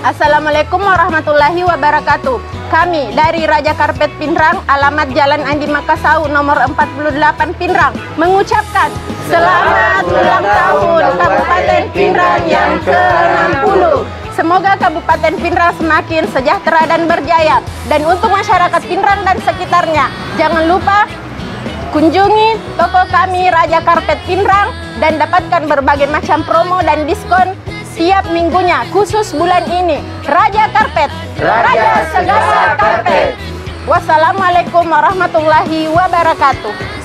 Assalamualaikum warahmatullahi wabarakatuh. Kami dari Raja Karpet Pinrang, alamat Jalan Andi Makassau nomor 48 Pinrang, mengucapkan selamat ulang tahun Kabupaten Pinrang yang ke-60. Semoga Kabupaten Pinrang semakin sejahtera dan berjaya. Dan untuk masyarakat Pinrang dan sekitarnya, jangan lupa kunjungi toko kami Raja Karpet Pinrang dan dapatkan berbagai macam promo dan diskon tiap minggunya, khusus bulan ini. Raja Karpet, Raja Segala Karpet. Wassalamualaikum warahmatullahi wabarakatuh.